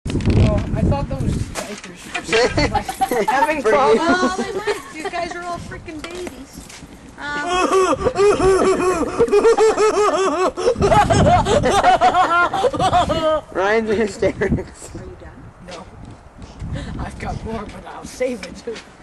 Oh, I thought those diapers were having problems. Well, they might. You guys are all freaking babies. Ryan's in hysterics. Are you done? No. I've got more, but I'll save it.